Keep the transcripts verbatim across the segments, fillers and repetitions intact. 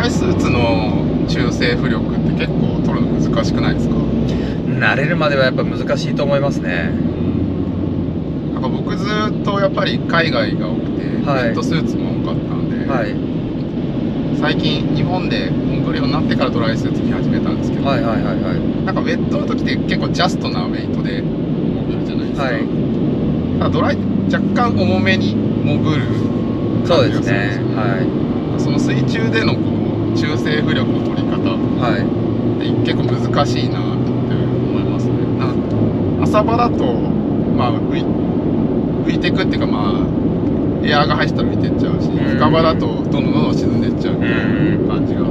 イスーツの中性浮力って結構取るの難しくないですか？ 慣れるまではやっぱ難しいと思いますね。 なんか僕ずっとやっぱり海外が多くて、 はい、 ウェットスーツも多かったんで、 はい、 最近日本で潜るようになってからドライスーツ着始めたんですけど、 はいはいはいはい。 なんかウェットの時って結構ジャストなウェイトで潜るじゃないですか。 はい、 ただドライ若干重めに潜るそうです感じがするんですよね。 ね。 はその水中でのこう中性浮力の取り方い、はい、 って結構難しいなって思いますね。なんか浅場だとまあ浮い浮いてくっていうか、まあエアーが入ったら浮いてっちゃうし、深場だとどんどんどんどん沈んでっちゃうみたいな感じがあって、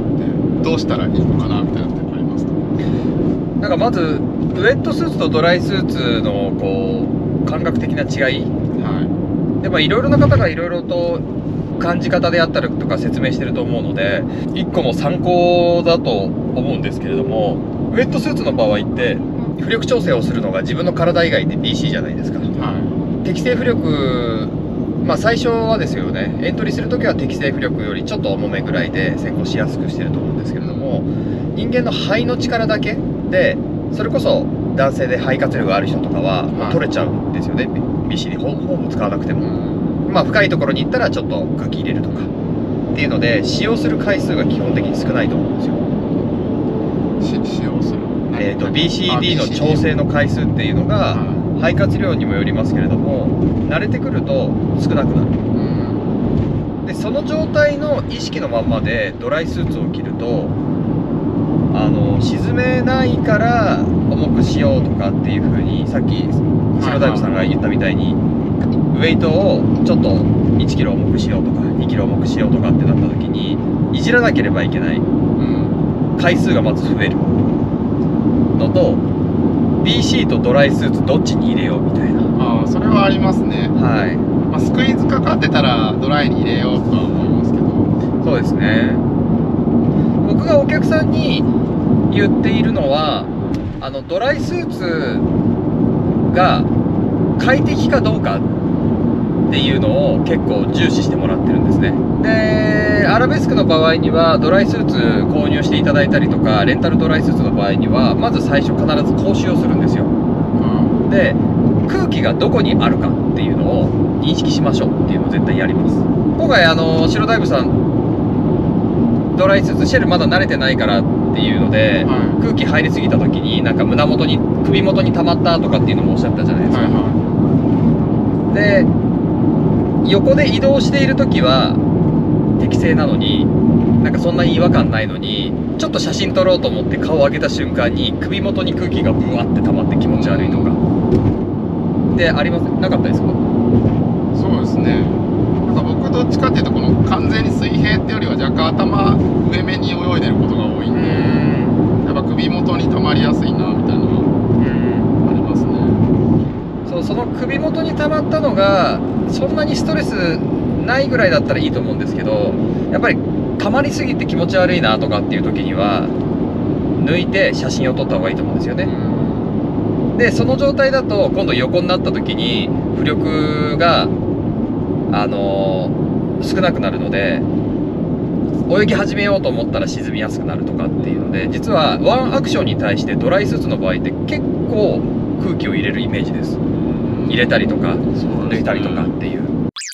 どうしたらいいのかなみたいなのってありますか？ なんかまずウェットスーツとドライスーツのこう感覚的な違い、 はい、 でまあいろいろな方がいろいろと感じ方であったりとか説明してると思うので、一個の参考だと思うんですけれども、ウェットスーツの場合って浮力調整をするのが自分の体以外で ビーシー じゃないですか。 は適正浮力、まあ最初はですよね、エントリーするときは適正浮力よりちょっと重めぐらいで先行しやすくしてると思うんですけれども、人間の肺の力だけで、それこそ男性で肺活量がある人とかはもう取れちゃうんですよね、ビーシー にほぼ使わなくても。まあ深いところに行ったらちょっと空気入れるとかっていうので、使用する回数が基本的に少ないと思うんですよ。 い、し使用する、 えーと ビーシーディー の調整の回数っていうのが肺活量にもよりますけれども、慣れてくると少なくなる。でその状態の意識のまんまでドライスーツを着ると、あの沈めないから重くしようとかっていう風に、さっき白大夫さんが言ったみたいに、ウェイトをちょっといちキロ重くしようとかにキロ重くしようとかってなった時に、いじらなければいけない回数がまず増えるのと、 ビーシー とドライスーツどっちに入れようみたいな。 ああ、それはありますね。 はい、 まあ、スクイーズかかってたらドライに入れようとは思いますけど。 そうですね。僕がお客さんに言っているのは、あのドライスーツが快適かどうかっていうのを結構重視してもらってるんですね。でアラベスクの場合にはドライスーツ購入していただいたりとか、レンタルドライスーツの場合にはまず最初必ず講習をするんですよ。で空気がどこにあるかっていうのを認識しましょうっていうのを絶対やります。今回あの白大夫さんドライスーツシェルまだ慣れてないからっていうので、はい、空気入りすぎた時になんか胸元に首元に溜まったとかっていうのもおっしゃったじゃないですか。はい、はい、で横で移動している時は適正なのに、なんかそんなに違和感ないのに、ちょっと写真撮ろうと思って顔を上げた瞬間に首元に空気がブワって溜まって気持ち悪いとかでありませんなかったですか？ そうですね。なんか僕どっちかっていうと、この完全に水平ってよりは若干頭上目に泳いでることが多いんで、やっぱ首元に溜まりやすいなみたいなのはありますね。 そう、その首元に溜まったのがそんなにストレスないぐらいだったらいいと思うんですけど、やっぱり溜まりすぎて気持ち悪いなとかっていう時には抜いて写真を撮った方がいいと思うんですよね。でその状態だと今度横になった時に浮力があのー、少なくなるので、泳ぎ始めようと思ったら沈みやすくなるとかっていうので、実はワンアクションに対してドライスーツの場合って結構空気を入れるイメージです。入れたりとか抜いたりとかっていう。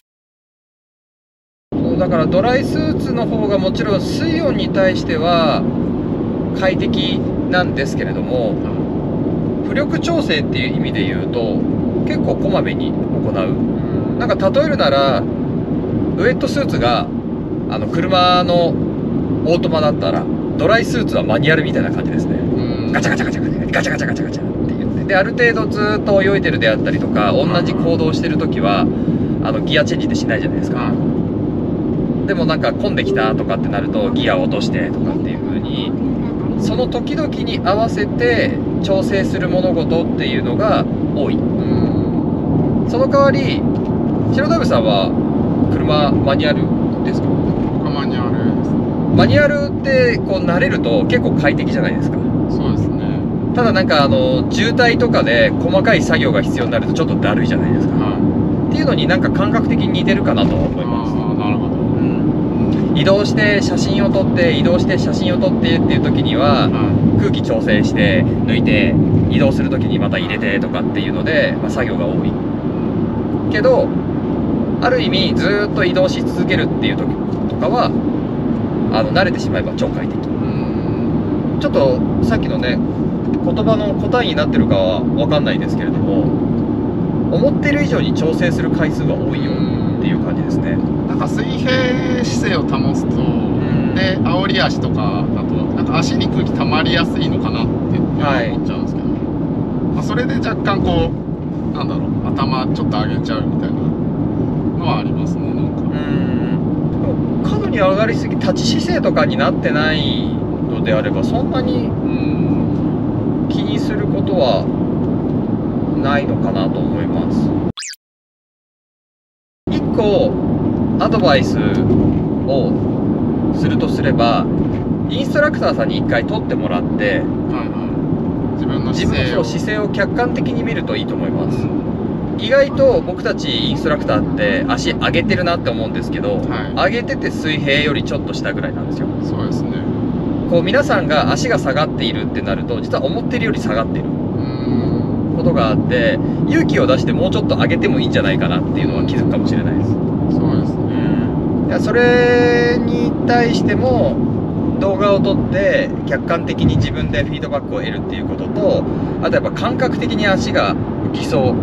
だからドライスーツの方がもちろん水温に対しては快適なんですけれども、浮力調整っていう意味で言うと結構こまめに行う。なんか例えるなら、ウェットスーツがあの車のオートマだったら、ドライスーツはマニュアルみたいな感じですね。ガチャガチャガチャガチャガチャガチャガチャガチャって言って、である程度ずっと泳いでるであったりとか、同じ行動してる時はあのギアチェンジってしないじゃないですか。でもなんか混んできたとかってなるとギアを落としてとかっていう風に、その時々に合わせて調整する物事っていうのが多い。その代わり白田部さんは車マニュアルですか？ 僕はマニュアルです。 マニュアルってこう慣れると結構快適じゃないですか。 そうですね。 ただなんかあの渋滞とかで細かい作業が必要になるとちょっとだるいじゃないですか。はい、っていうのになんか感覚的に似てるかなと思います。 ああ、なるほど。 移動して写真を撮って移動して写真を撮ってっていう時には、 は空気調整して抜いて移動する時にまた入れてとかっていうので、まあ、作業が多いけど、ある意味ずーっと移動し続けるっていう時とかはあの慣れてしまえば超快適。 い。うん。 ちょっとさっきのね言葉の答えになってるかは分かんないですけれども、思ってる以上に調整する回数が多いよっていう感じですね。 なんか水平姿勢を保つと、で煽り足とかだとなんか足に空気溜まりやすいのかなって思っちゃうんですけど、まあ、それで若干こうなんだろう頭ちょっと上げちゃうみたいなのはありますね。なんかうん過度に上がりすぎ立ち姿勢とかになってないのであればそんなにうん気にすることはないのかなと思います。いっこアドバイスをするとすれば、インストラクターさんにいっかい撮ってもらって、はいはい、自分の姿勢を自分の姿勢を客観的に見るといいと思います。うん、意外と僕たちインストラクターって足上げてるなって思うんですけど、はい、上げてて水平よりちょっと下ぐらいなんですよ。 そうですね。 こう皆さんが足が下がっているってなると実は思ってるより下がってることがあって、勇気を出してもうちょっと上げてもいいんじゃないかなっていうのは気づくかもしれないです。 そうですね。 いやそれに対しても動画を撮って客観的に自分でフィードバックを得るっていうことと、あとやっぱ感覚的に足が浮きそう、うん、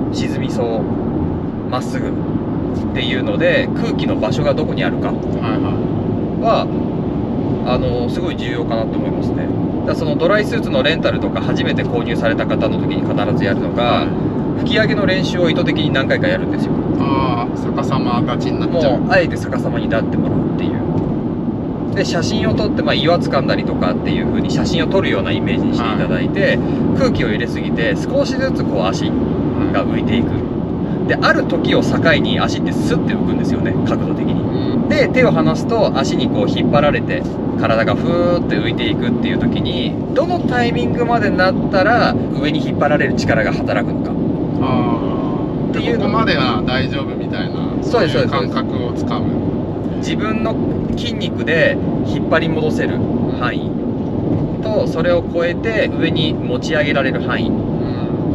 沈みそうまっすぐっていうので空気の場所がどこにあるかは、あのすごい重要かなと思いますね。だからそのドライスーツのレンタルとか初めて購入された方の時に必ずやるのが、はい、吹き上げの練習を意図的に何回かやるんですよ。 ああ、逆さまがちになっちゃう。 もうあえて逆さまになってもらうっていう。で写真を撮って、まあ、岩掴んだりとかっていう風に写真を撮るようなイメージにしていただいて、はい、空気を入れすぎて少しずつこう足が浮いていく。である時を境に足ってスッて浮くんですよね、角度的に。うん、で手を離すと足にこう引っ張られて体がふーって浮いていくっていう時に、どのタイミングまでなったら上に引っ張られる力が働くのか。 あっていうここまでは大丈夫みたいな、そういう感覚をつかむ。 自分の筋肉で引っ張り戻せる範囲とそれを超えて上に持ち上げられる範囲、うん、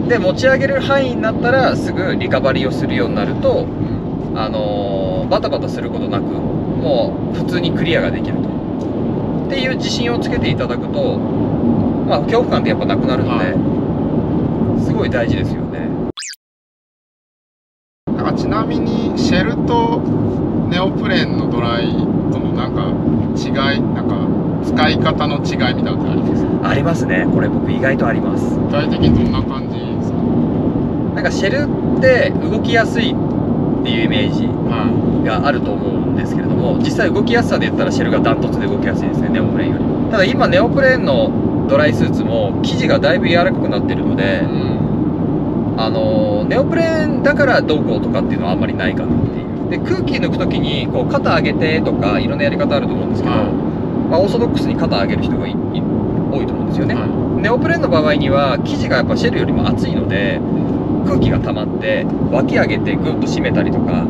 で持ち上げる範囲になったらすぐリカバリーをするようになると、うん、あのー、バタバタすることなくもう普通にクリアができるとっていう自信をつけていただくと、まあ恐怖感ってやっぱなくなるので、はい、すごい大事ですよね。 なんかちなみにシェルとネオプレーンのドライとのなんか違い、なんか使い方の違いみたいなのってありますか？ ありますね。これ僕意外とあります。 具体的にどんな感じですか？ なんかシェルって動きやすいっていうイメージがあると思うんですけれども、実際動きやすさで言ったらシェルがダントツで動きやすいですね、ネオプレーンよりも。ただ今ネオプレーンのドライスーツも生地がだいぶ柔らかくなってるので、うん、あのネオプレーンだからどうこうとかっていうのはあんまりないかなっていう。で空気抜く時にこう肩上げてとかいろんなやり方あると思うんですけど、はい、まあ、オーソドックスに肩上げる人がいい多いと思うんですよね。はい、ネオプレーンの場合には生地がやっぱシェルよりも厚いので空気が溜まって脇上げてグッと締めたりとか、うん、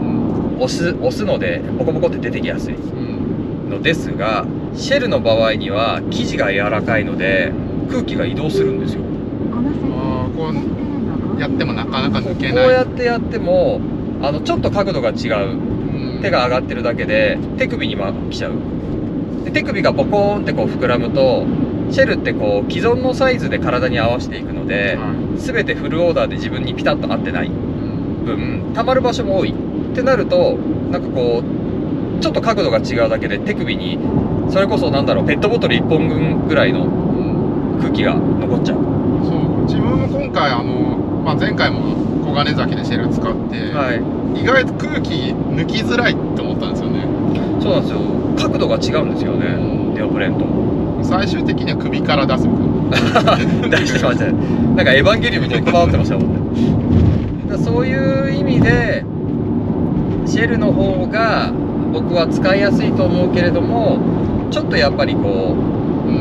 押す押すのでボコボコって出てきやすいのですが、シェルの場合には生地が柔らかいので空気が移動するんですよ。 ああ、こうやってもなかなか抜けない。 こうやってやってもあのちょっと角度が違う、うん、手が上がってるだけで手首にも来ちゃう。で手首がボコーンってこう膨らむとシェルってこう既存のサイズで体に合わせていくので、はい、全てフルオーダーで自分にピタッと合ってない分溜まる場所も多いってなると、なんかこうちょっと角度が違うだけで手首にそれこそなんだろうペットボトルいっぽんぶんぐらいの空気が残っちゃう。 そう自分も今回あの、まあ、前回も小金崎でシェル使って、はい、意外と空気抜きづらいって思ったんですよね。 そうなんですよ、角度が違うんですよね、うん、ネオプレーンと。 最終的には首から出すみたいな出してましたね。なんかエヴァンゲリオンみたいにこだわってましたもんね。だそういう意味でシェルの方が僕は使いやすいと思うけれども、ちょっとやっぱりこう、うん、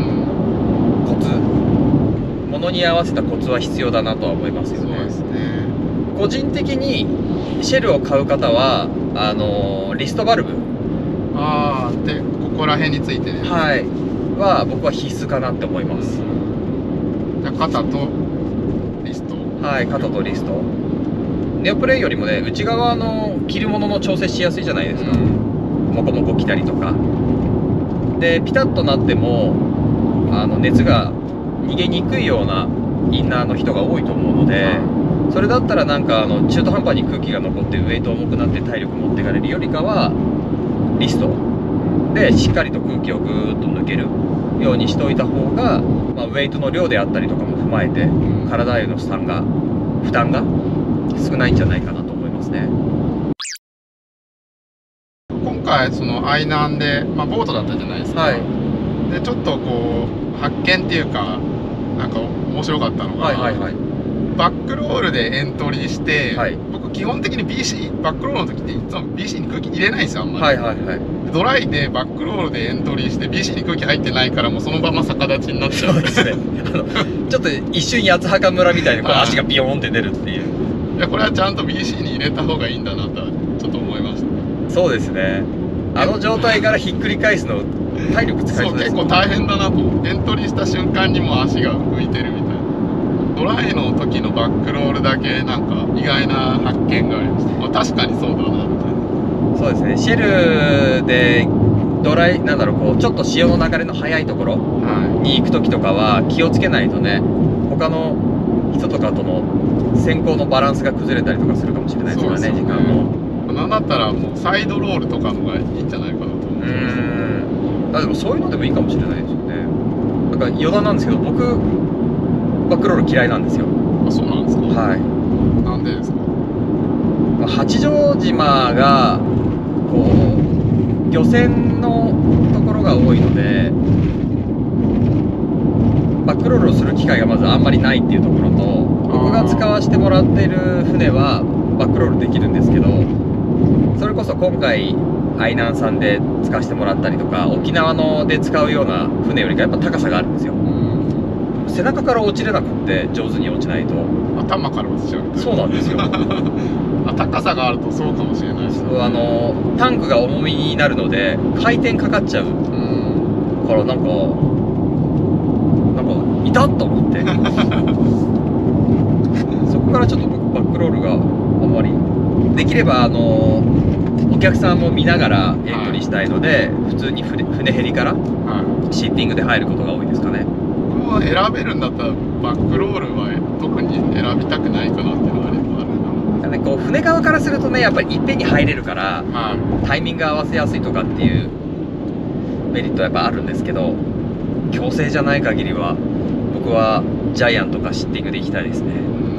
コツ物に合わせたコツは必要だなとは思いますよね。 そうですね。 個人的にシェルを買う方はあのリストバルブああ、でここら辺についてね。 はいは僕は必須かなって思います。 じゃあ肩とリスト。 はい、肩とリスト。ネオプレイよりもね、内側の着るものの調整しやすいじゃないですか。モコモコ着たりとかで、ピタッとなってもあの熱が逃げにくいようなインナーの人が多いと思うので、それだったらなんかあの中途半端に空気が残ってウエイト重くなって体力持っていかれるよりかは、リストでしっかりと空気をぐーっと抜けるようにしておいた方が、まあ、ウエイトの量であったりとかも踏まえて体への負担が負担が少ないんじゃないかなと思いますね。 今回その愛南で、まあ、ボートだったじゃないですか。 はい、 でちょっとこう発見っていうかなんか面白かったのが、 はいはいはい、 バックロールでエントリーして、 はい、 僕基本的に ビーシー バックロールの時っていつも ビーシー に空気入れないんですよ、あんまり。 はいはいはい。 ドライでバックロールでエントリーして ビーシー に空気入ってないから、もうそのまま逆立ちになっちゃう。 そうですね。あのちょっと一瞬八幡墓村みたいにこう足がビヨーンって出るっていう。 いや、これはちゃんと ビーシー に入れた方がいいんだなとはちょっと思いました。 そうですね。あの状態からひっくり返すの体力使いそうですね。 そう、結構大変だなと。エントリーした瞬間にもう足が浮いてるみたいな。ドライの時のバックロールだけなんか意外な発見がありました。まあ、確かにそうだなみたいな。 そうですね。シェルでドライなんだろう、こうちょっと潮の流れの速いところに行く時とかは気をつけないとね、他の人とかとの先行のバランスが崩れたりとかするかもしれないですからね、時間も。 なんだったらもうサイドロールとかのがいいんじゃないかなと思ってます。 うん。あ、でもそういうのでもいいかもしれないですよね。なんか余談なんですけど、僕バックロール嫌いなんですよ。 あ、そうなんですか。 はい。 なんでですか。 八丈島がこう漁船のところが多いので、バックロールをする機会がまずあんまりないっていうところと、僕が使わせてもらっている船はバックロールできるんですけど、それこそ今回愛南さんで使わせてもらったりとか、沖縄ので使うような船よりかやっぱ高さがあるんですよ。背中から落ちれなくって上手に落ちないと頭から落ちちゃう。 そうなんですよ。 あ、高さがあるとそうかもしれないです。 あのタンクが重みになるので回転かかっちゃう、うん、からなんかなんかいたっと思ってそこからちょっと僕バックロールがあんまりできれば、あのお客さんも見ながらエントリーしたいので、はい、普通に船船ヘリからシッティングで入ることが多いですかね。 選べるんだったらバックロールは特に選びたくないかなっていうのがあるな。 こう船側からするとね、やっぱりいっぺんに入れるから、 はい、 タイミング合わせやすいとかっていうメリットはやっぱあるんですけど、強制じゃない限りは僕はジャイアンとかシッティングで行きたいですね。